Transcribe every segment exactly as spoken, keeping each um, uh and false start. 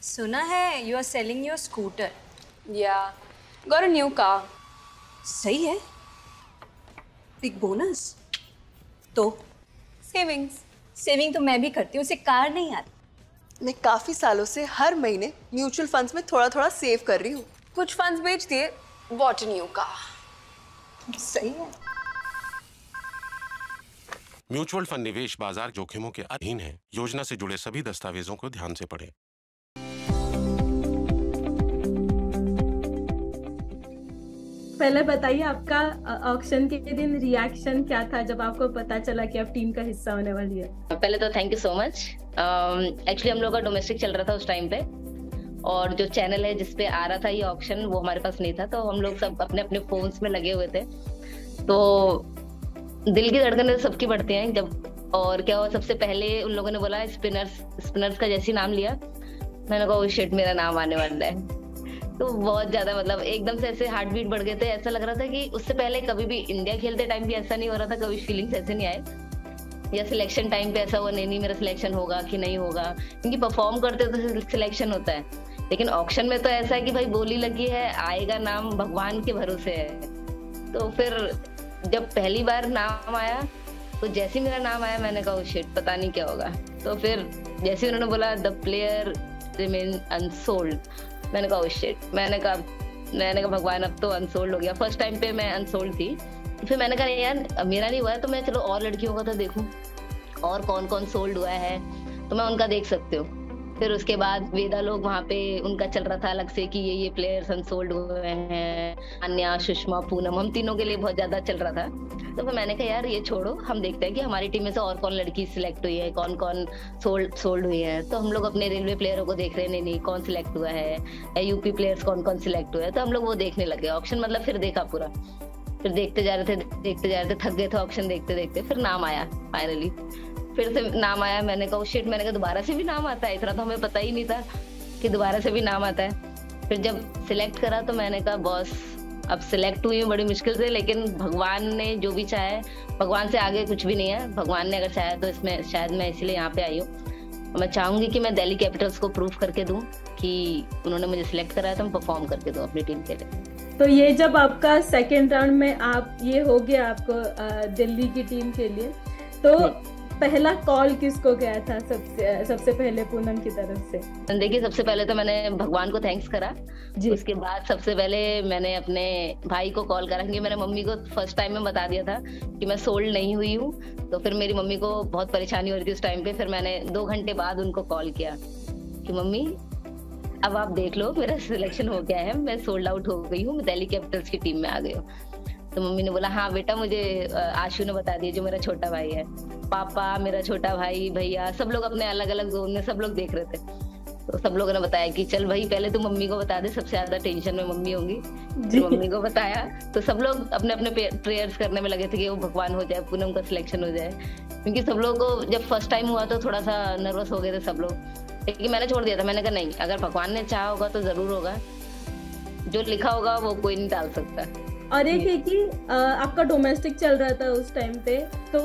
सुना है you are selling your scooter. Yeah, got a new car. सही है। बिग बोनस तो Savings. सेविंग तो मैं भी करती हूँ, उसे कार नहीं आती। मैं काफी सालों से हर महीने म्यूचुअल फंड्स में थोड़ा थोड़ा सेव कर रही हूँ। कुछ फंड्स बेच दिए, bought a new car. सही है। म्यूचुअल फंड निवेश बाजार जोखिमों के अधीन है। योजना से जुड़े सभी दस्तावेजों को ध्यान से पढ़ें। पहले बताइए आपका ऑक्शन के दिन रिएक्शन क्या था जब आपको पता चला कि आप टीम का हिस्सा होने वाली है? पहले तो thank you so much. Actually हम लोग का डोमेस्टिक चल रहा था उस टाइम पे, और जो चैनल है जिसपे आ रहा था ये ऑक्शन वो हमारे पास नहीं था, तो हम लोग सब अपने अपने फोन्स में लगे हुए थे। तो दिल की धड़कनें सबकी बढ़ती हैं जब, और क्या हुआ सबसे पहले उन लोगों ने बोला स्पिनर्स स्पिनर्स का जैसे नाम लिया, मैंने कहा ओ शिट मेरा नाम आने वाला है। तो बहुत ज्यादा मतलब एकदम से ऐसे हार्ट बीट बढ़ गए थे। ऐसा लग रहा था कि उससे पहले कभी भी इंडिया खेलते टाइम भी ऐसा नहीं हो रहा था, कभी फीलिंग्स ऐसे नहीं आए, या सिलेक्शन टाइम पे ऐसा हुआ नहीं नहीं मेरा सिलेक्शन होगा कि नहीं होगा, क्योंकि परफॉर्म करते तो सिलेक्शन होता है, लेकिन ऑक्शन में तो ऐसा है कि भाई बोली लगी है, आएगा नाम भगवान के भरोसे है। तो फिर जब पहली बार नाम आया तो जैसे मेरा नाम आया मैंने कहा शिट पता नहीं क्या होगा। तो फिर जैसे उन्होंने बोला द प्लेयर रिमेन अनसोल्ड, मैंने कहा शिट, मैंने कहा मैंने कहा भगवान अब तो अनसोल्ड हो गया। फर्स्ट टाइम पे मैं अनसोल्ड थी, फिर मैंने कहा यार मेरा नहीं हुआ है तो मैं चलो और लड़कियों का तो देखूं और कौन कौन सोल्ड हुआ है तो मैं उनका देख सकती हूँ। फिर उसके बाद वेदा लोग वहाँ पे उनका चल रहा था अलग से कि ये ये प्लेयर्स अनसोल्ड हुए हैं, अन्या सुषमा पूनम, हम तीनों के लिए बहुत ज्यादा चल रहा था। तो फिर मैंने कहा यार ये छोड़ो, हम देखते हैं कि हमारी टीम में से और कौन लड़की सिलेक्ट हुई है, कौन कौन सोल्ड सोल्ड हुई है। तो हम लोग अपने रेलवे प्लेयरों को देख रहे हैं, नहीं नहीं कौन सिलेक्ट हुआ है, या यूपी प्लेयर्स कौन कौन सिलेक्ट हुए हैं, तो हम लोग वो देखने लगे। ऑप्शन मतलब फिर देखा पूरा, फिर देखते जा रहे थे देखते जा रहे थे थक गए थे ऑप्शन देखते देखते। फिर नाम आया फाइनली, फिर से नाम आया, मैंने कहा शिट, मैंने कहा दोबारा से भी नाम आता है, इतना तो हमें पता ही नहीं था कि दोबारा से भी नाम आता है। फिर जब सिलेक्ट करा तो मैंने कहा बॉस अब सिलेक्ट हुई हूँ बड़ी मुश्किल से, लेकिन भगवान ने जो भी चाहे, भगवान से आगे कुछ भी नहीं है, भगवान ने अगर चाहे तो इसमें शायद मैं इसलिए यहाँ पे आई हूँ। मैं चाहूंगी कि मैं दिल्ली कैपिटल्स को प्रूव करके दूं कि उन्होंने मुझे सिलेक्ट कराया तो मैं परफॉर्म करके दूं अपनी टीम के लिए। तो ये जब आपका सेकेंड राउंड में आप ये हो गया आपको दिल्ली की टीम के लिए, तो पहला कॉल किसको गया था सबसे सबसे पहले पूनम की तरफ से? देखिए सबसे पहले तो मैंने भगवान को थैंक्स करा जी। उसके बाद सबसे पहले मैंने अपने भाई को कॉल करा, क्योंकि मैंने मम्मी को फर्स्ट टाइम में बता दिया था कि मैं सोल्ड नहीं हुई हूँ। तो फिर मेरी मम्मी को बहुत परेशानी हो रही थी उस टाइम पे। फिर मैंने दो घंटे बाद उनको कॉल किया कि मम्मी अब आप देख लो मेरा सिलेक्शन हो गया है, मैं सोल्ड आउट हो गई हूँ, मैं दिल्ली कैपिटल्स की टीम में आ गई हूँ। तो मम्मी ने बोला हाँ बेटा, मुझे आशु ने बता दिया जो मेरा छोटा भाई है, पापा मेरा छोटा भाई भैया सब लोग अपने अलग अलग जोन में सब लोग देख रहे थे। तो सब लोगों ने बताया कि चल भाई पहले तू मम्मी को बता दे, सबसे ज्यादा टेंशन में मम्मी होंगी। तो मम्मी को बताया तो सब लोग अपने अपने प्रेयर्स करने में लगे थे कि वो भगवान हो जाए, पूनम का सिलेक्शन हो जाए, क्योंकि सब लोग को जब फर्स्ट टाइम हुआ तो थोड़ा सा नर्वस हो गए थे सब लोग, लेकिन मैंने छोड़ दिया था। मैंने कहा नहीं, अगर भगवान ने चाहा होगा तो जरूर होगा, जो लिखा होगा वो कोई नहीं टाल सकता। और एक है कि आपका डोमेस्टिक चल रहा था उस टाइम पे,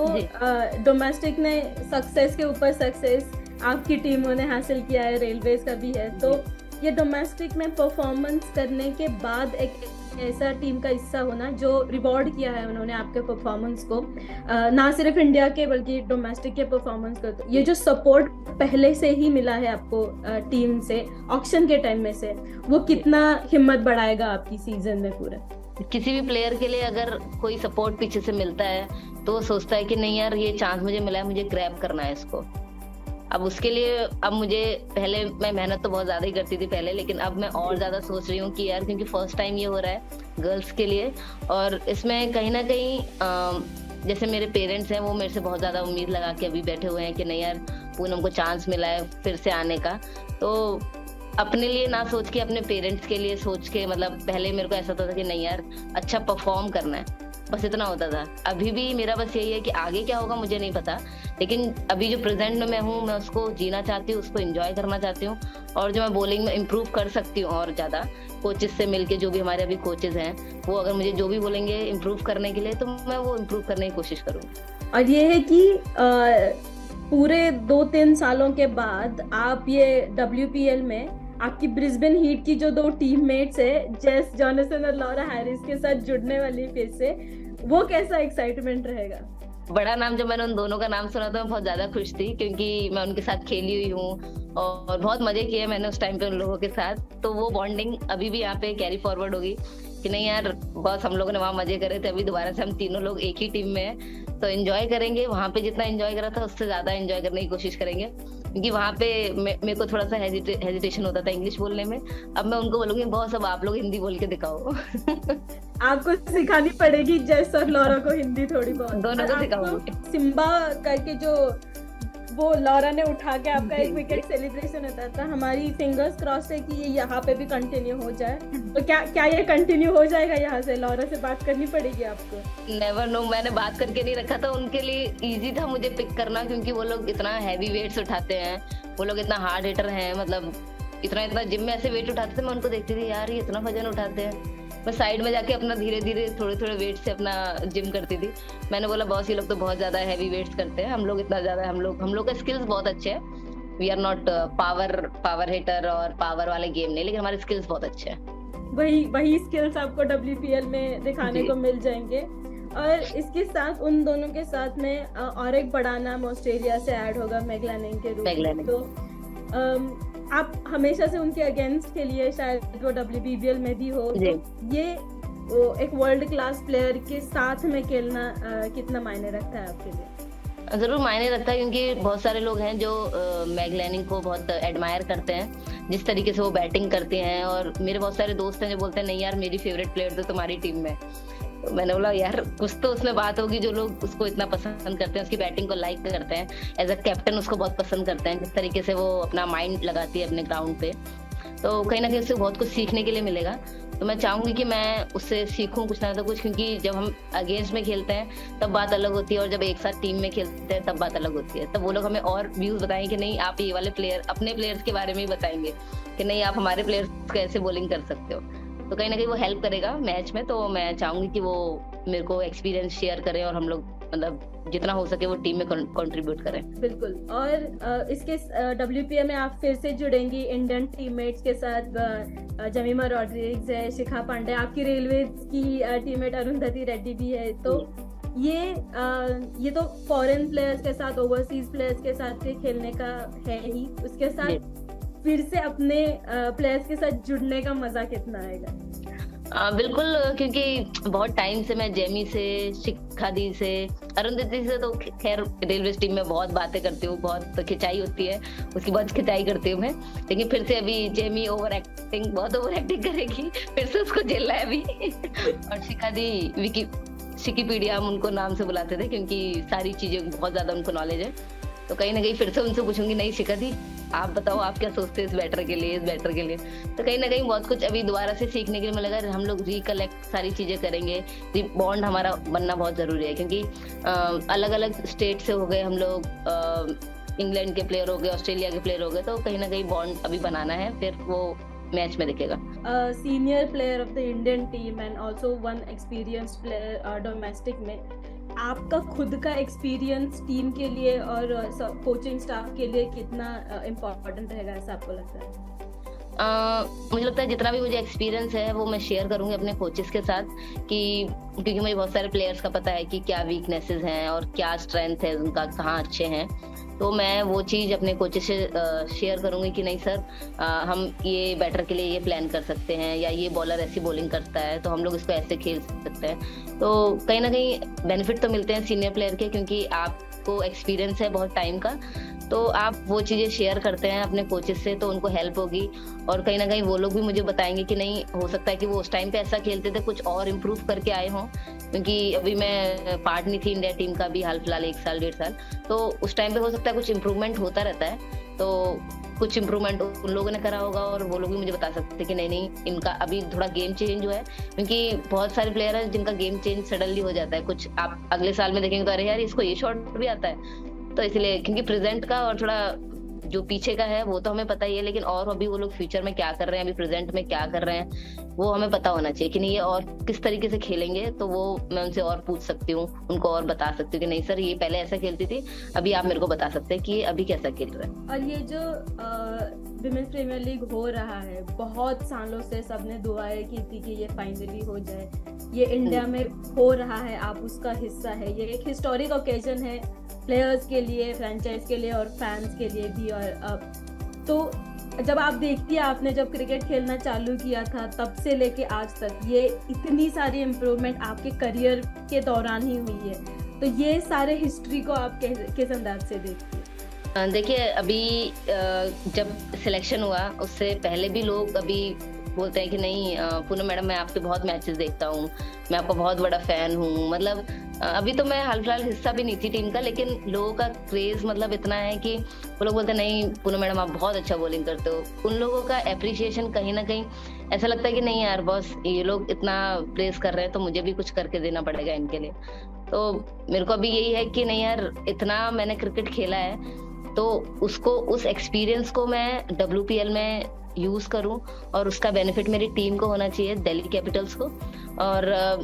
तो डोमेस्टिक ने सक्सेस के ऊपर सक्सेस आपकी टीमों ने हासिल किया है, रेलवेज का भी है। तो ये डोमेस्टिक में परफॉर्मेंस करने के बाद एक ऐसा टीम का हिस्सा होना जो रिवॉर्ड किया है उन्होंने आपके परफॉर्मेंस को, ना सिर्फ इंडिया के बल्कि डोमेस्टिक के परफॉर्मेंस को, तो ये जो सपोर्ट पहले से ही मिला है आपको टीम से ऑक्शन के टाइम में से, वो कितना हिम्मत बढ़ाएगा आपकी सीजन में पूरा? किसी भी प्लेयर के लिए अगर कोई सपोर्ट पीछे से मिलता है तो वो सोचता है कि नहीं यार ये चांस मुझे मिला है, मुझे ग्रैब करना है इसको। अब उसके लिए अब मुझे, पहले मैं मेहनत तो बहुत ज्यादा ही करती थी पहले, लेकिन अब मैं और ज्यादा सोच रही हूँ कि यार क्योंकि फर्स्ट टाइम ये हो रहा है गर्ल्स के लिए, और इसमें कहीं ना कहीं जैसे मेरे पेरेंट्स हैं वो मेरे से बहुत ज्यादा उम्मीद लगा के अभी बैठे हुए हैं कि नहीं यार पूनम को चांस मिला है फिर से आने का। तो अपने लिए ना सोच के अपने पेरेंट्स के लिए सोच के, मतलब पहले मेरे को ऐसा होता था कि नहीं यार अच्छा परफॉर्म करना है, बस इतना होता था। अभी भी मेरा बस यही है कि आगे क्या होगा मुझे नहीं पता, लेकिन अभी जो प्रेजेंट में मैं हूँ मैं उसको जीना चाहती हूँ, उसको एंजॉय करना चाहती हूँ, और जो मैं बॉलिंग में इम्प्रूव कर सकती हूँ और ज्यादा कोचेस से मिलके, जो भी हमारे अभी कोचेस हैं वो अगर मुझे जो भी बोलेंगे इम्प्रूव करने के लिए तो मैं वो इम्प्रूव करने की कोशिश करूँगी। और ये है कि आ, पूरे दो तीन सालों के बाद आप ये डब्ल्यू पी एल में आपकी ब्रिस्बेन हीट की जो दो टीममेट्स है, जेस जॉनसन और लॉरा हैरिस के साथ जुड़ने वाली फिर से, वो कैसा एक्साइटमेंट रहेगा? बड़ा नाम जब मैंने उन दोनों का नाम सुना तो मैं बहुत ज्यादा खुश थी, क्योंकि मैं उनके साथ खेली हुई हूँ और बहुत मजे किए मैंने उस टाइम पे उन लोगों के साथ। तो वो बॉन्डिंग अभी भी यहाँ पे कैरी फॉरवर्ड होगी कि नहीं यार, बस हम लोगों ने वहाँ मजे करे थे, अभी दोबारा से हम तीनों लोग एक ही टीम में हैं तो एंजॉय करेंगे। वहाँ पे जितना एंजॉय करा था उससे ज्यादा एंजॉय करने की कोशिश करेंगे, क्योंकि वहाँ पे मेरे को थोड़ा सा हेजिटे, हेजिटेशन होता था इंग्लिश बोलने में। अब मैं उनको बोलूंगी बहुत, सब आप लोग हिंदी बोल के दिखाओ। आपको सिखानी पड़ेगी जेस और लॉरा को हिंदी थोड़ी बहुत। दोनों को सिखाऊंगी। सिम्बा करके जो वो लॉरा ने उठा के आपका एक विकेट सेलिब्रेशन होता था, हमारी फिंगर्स क्रॉस है कि ये यहाँ पे भी कंटिन्यू हो जाए। तो क्या क्या ये कंटिन्यू हो जाएगा? यहाँ से लॉरा से बात करनी पड़ेगी आपको। नेवर नो, मैंने बात करके नहीं रखा था। उनके लिए इजी था मुझे पिक करना, क्योंकि वो लोग इतना हैवी वेट्स उठाते हैं, वो लोग इतना हार्ड हिटर हैं, मतलब इतना इतना जिम में ऐसे वेट उठाते थे। मैं उनको देखती थी यार ये इतना वजन उठाते हैं, मैं साइड में जाके अपना धीरे धीरे थोड़े थोड़े वेट से अपना जिम करती थी। मैंने बोला बॉस ये लोग तो बहुत ज्यादा हैवी वेट्स करते हैं, हम लोग इतना ज्यादा, हम लोग हम लोग का स्किल्स बहुत अच्छे हैं। We are not power power hitter और पावर वाले गेम नहीं, लेकिन हमारे स्किल्स बहुत अच्छे हैं। वही वही स्किल्स आपको डब्ल्यूपीएल में दिखाने को मिल जाएंगे। और इसके साथ उन दोनों के साथ में और एक बड़ा नाम ऑस्ट्रेलिया से ऐड होगा, मैग लैनिंग के रूप में। तो आप हमेशा से उनके अगेंस्ट के लिए, शायद वो डब्ल्यूबीबीएल में भी हो, तो ये वो एक वर्ल्ड क्लास प्लेयर के साथ में खेलना आ, कितना मायने रखता है आपके लिए? जरूर मायने रखता है, क्योंकि बहुत सारे लोग हैं जो मैग लैनिंग को बहुत एडमायर करते हैं, जिस तरीके से वो बैटिंग करते हैं। और मेरे बहुत सारे दोस्त हैं जो बोलते हैं नहीं यार मेरी फेवरेट प्लेयर तो तुम्हारी टीम में। तो मैंने बोला यार कुछ तो उसमें बात होगी, जो लोग उसको इतना पसंद करते हैं, उसकी बैटिंग को लाइक करते हैं, एज अ कैप्टन उसको बहुत पसंद करते हैं, जिस तरीके से वो अपना माइंड लगाती है अपने ग्राउंड पे। तो कहीं ना कहीं उससे बहुत कुछ सीखने के लिए मिलेगा। तो मैं चाहूंगी कि मैं उससे सीखूं कुछ ना तो कुछ, क्योंकि जब हम अगेंस्ट में खेलते हैं तब बात अलग होती है, और जब एक साथ टीम में खेलते हैं तब बात अलग होती है। तब वो लोग हमें और व्यूज बताएंगे कि नहीं आप ये वाले प्लेयर, अपने प्लेयर्स के बारे में ही बताएंगे कि नहीं आप हमारे प्लेयर्स को ऐसे बॉलिंग कर सकते हो। तो कहीं ना कहीं वो हेल्प करेगा मैच में। तो मैं चाहूंगी कि वो मेरे को एक्सपीरियंस शेयर करें और हम लोग मतलब जितना हो सके वो टीम में कंट्रीब्यूट करें। बिल्कुल। और इसके डब्ल्यूपीएल में आप फिर से जुड़ेंगी इंडियन टीममेट्स के साथ। जमीमा रॉड्रिग्स है, शिखा पांडे, आपकी रेलवे की टीममेट अरुंधति रेड्डी भी है। तो ये ये तो फॉरेन प्लेयर्स के साथ, ओवरसीज प्लेयर्स के साथ खेलने का है ही, उसके साथ फिर से अपने प्लेयर्स के साथ जुड़ने का मजा कितना आएगा? आ, बिल्कुल, क्योंकि बहुत टाइम से मैं जेमी से, शिखा दी से, अरुंधति से तो खैर रेलवे टीम में बहुत बातें करती हूँ, बहुत खिंचाई होती है, उसकी बहुत खिंचाई करती हूँ मैं। लेकिन फिर से अभी जेमी ओवर एक्टिंग, बहुत ओवर एक्टिंग करेगी, फिर से उसको झेलना है अभी। और शिखा दी, विकी शिकीपीडिया हम उनको नाम से बुलाते थे, क्योंकि सारी चीजें बहुत ज्यादा उनको नॉलेज है। तो कहीं ना कहीं फिर से उनसे पूछूंगी नहीं शिखा दी आप बताओ आप क्या सोचते हैं इस बैटर के लिए, इस बैटर के लिए। तो कहीं ना कहीं बहुत कुछ अभी दोबारा से सीखने के लिए मिलेगा। हम लोग रिकलेक्ट सारी चीजें करेंगे, बॉन्ड हमारा बनना बहुत जरूरी है, क्योंकि अलग अलग स्टेट से हो गए हम लोग, इंग्लैंड के प्लेयर हो गए, ऑस्ट्रेलिया के प्लेयर हो गए, तो कहीं ना कहीं बॉन्ड अभी बनाना है, फिर वो मैच में दिखेगा। Senior player of the Indian team and also one experienced player domestic में, आपका खुद का एक्सपीरियंस टीम के लिए और कोचिंग स्टाफ के लिए कितना इम्पोर्टेंट रहेगा ऐसा आपको लगता है? Uh, मुझे लगता है जितना भी मुझे एक्सपीरियंस है वो मैं शेयर करूंगी अपने कोचेस के साथ, कि क्योंकि मुझे बहुत सारे प्लेयर्स का पता है कि क्या वीकनेसेस हैं और क्या स्ट्रेंथ है उनका, कहाँ अच्छे हैं। तो मैं वो चीज़ अपने कोचेस से शेयर करूंगी कि नहीं सर आ, हम ये बैटर के लिए ये प्लान कर सकते हैं, या ये बॉलर ऐसी बॉलिंग करता है तो हम लोग इसको ऐसे खेल सकते हैं। तो कहीं ना कहीं बेनिफिट तो मिलते हैं सीनियर प्लेयर के, क्योंकि आपको एक्सपीरियंस है बहुत टाइम का, तो आप वो चीज़ें शेयर करते हैं अपने कोचेस से, तो उनको हेल्प होगी। और कहीं ना कहीं वो लोग भी मुझे बताएंगे कि नहीं हो सकता है कि वो उस टाइम पे ऐसा खेलते थे, कुछ और इम्प्रूव करके आए हों, क्योंकि अभी मैं पार्ट नहीं थी इंडिया टीम का भी हाल फिलहाल एक साल डेढ़ साल, तो उस टाइम पे हो सकता है कुछ इम्प्रूवमेंट होता रहता है। तो कुछ इम्प्रूवमेंट उन लोगों ने करा होगा और वो लोग भी मुझे बता सकते कि नहीं नहीं इनका अभी थोड़ा गेम चेंज हुआ है, क्योंकि बहुत सारे प्लेयर हैं जिनका गेम चेंज सडनली हो जाता है। कुछ आप अगले साल में देखेंगे तो अरे यार इसको ये शॉट भी आता है, तो इसलिए क्योंकि प्रेजेंट का और थोड़ा जो पीछे का है वो तो हमें पता ही है, लेकिन और अभी वो लोग फ्यूचर में क्या कर रहे हैं, अभी प्रेजेंट में क्या कर रहे हैं, वो हमें पता होना चाहिए कि नहीं ये और किस तरीके से खेलेंगे। तो वो मैं उनसे और पूछ सकती हूँ, उनको और बता सकती हूँ कि नहीं सर ये पहले ऐसा खेलती थी, अभी आप मेरे को बता सकते हैं कि ये अभी कैसा खेल रहा है। और ये जो विमेंस प्रीमियर लीग हो रहा है, बहुत सालों से सबने दुआएं की थी कि ये फाइनली हो जाए, ये इंडिया में हो रहा है, आप उसका हिस्सा है। ये एक हिस्टोरिक ओकेजन है प्लेयर्स के लिए, फ्रेंचाइज के लिए और फैंस के लिए भी। और अब तो जब आप देखती है, आपने जब क्रिकेट खेलना चालू किया था तब से लेके आज तक ये इतनी सारी इम्प्रूवमेंट आपके करियर के दौरान ही हुई है, तो ये सारे हिस्ट्री को आप किस किस अंदाज से देखती है? देखिए अभी जब सिलेक्शन हुआ उससे पहले भी लोग अभी बोलते हैं कि नहीं पूनम मैडम मैं आपके बहुत मैचेस देखता हूँ, मैं आपका बहुत बड़ा फैन हूँ। मतलब अभी तो मैं हाल फिलहाल हिस्सा भी नहीं थी टीम का, लेकिन लोगों का क्रेज मतलब इतना है कि वो लोग बोलते हैं नहीं पूनम मैडम आप बहुत अच्छा बॉलिंग करते हो। उन लोगों का एप्रिसिएशन कहीं ना कहीं ऐसा लगता है कि नहीं यार बॉस ये लोग इतना प्रेस कर रहे हैं तो मुझे भी कुछ करके देना पड़ेगा इनके लिए। तो मेरे को अभी यही है कि नहीं यार इतना मैंने क्रिकेट खेला है तो उसको उस एक्सपीरियंस को मैं डब्ल्यू पी एल में यूज करूं और उसका बेनिफिट मेरी टीम को होना चाहिए, दिल्ली कैपिटल्स को। और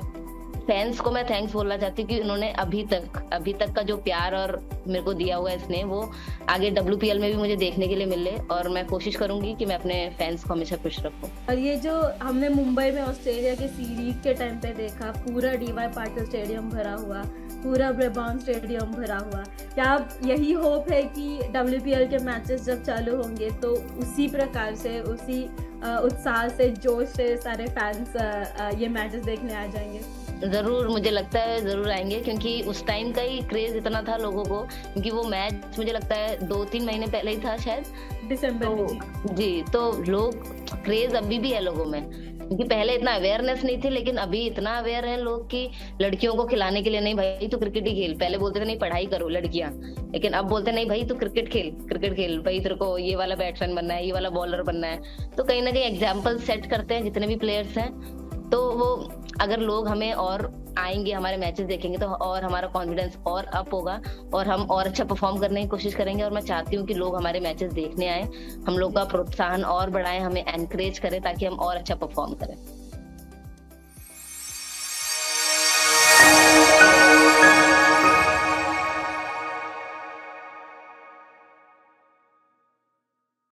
फैंस को मैं थैंक्स बोलना चाहती हूँ कि उन्होंने अभी तक अभी तक का जो प्यार और मेरे को दिया हुआ है इसने, वो आगे डब्ल्यू पी एल में भी मुझे देखने के लिए मिले। और मैं कोशिश करूंगी कि मैं अपने फैंस को हमेशा खुश रखूं। और ये जो हमने मुंबई में ऑस्ट्रेलिया के सीरीज के टाइम पे देखा, पूरा डीवाई पाटिल स्टेडियम भरा हुआ, पूरा ब्रेबॉर्न स्टेडियम भरा हुआ, क्या यही होप है कि डब्ल्यू पी एल के मैचेस जब चालू होंगे तो उसी प्रकार से, उसी उत्साह से, जोश से सारे फैंस ये मैचेस देखने आ जाएंगे? जरूर, मुझे लगता है जरूर आएंगे, क्योंकि उस टाइम का ही क्रेज इतना था लोगों को, क्योंकि वो मैच मुझे लगता है दो तीन महीने पहले ही था शायद, दिसंबर में। तो, जी तो लोग क्रेज अभी भी है लोगों में, क्योंकि पहले इतना अवेयरनेस नहीं थी, लेकिन अभी इतना अवेयर है लोग कि लड़कियों को खिलाने के लिए नहीं भाई तू क्रिकेट ही खेल। पहले बोलते थे नहीं पढ़ाई करो लड़कियां, लेकिन अब बोलते नहीं भाई तू क्रिकेट खेल, क्रिकेट खेल भाई, तेरे को ये वाला बैट्समैन बनना है, ये वाला बॉलर बनना है। तो कहीं ना कहीं एग्जाम्पल सेट करते हैं जितने भी प्लेयर्स हैं। तो वो अगर लोग हमें और आएंगे, हमारे मैचेस देखेंगे, तो और हमारा कॉन्फिडेंस और अप होगा और हम और अच्छा परफॉर्म करने की कोशिश करेंगे। और मैं चाहती हूँ कि लोग हमारे मैचेस देखने आए, हम लोग का प्रोत्साहन और बढ़ाएं, हमें एनकरेज करें ताकि हम और अच्छा परफॉर्म करें।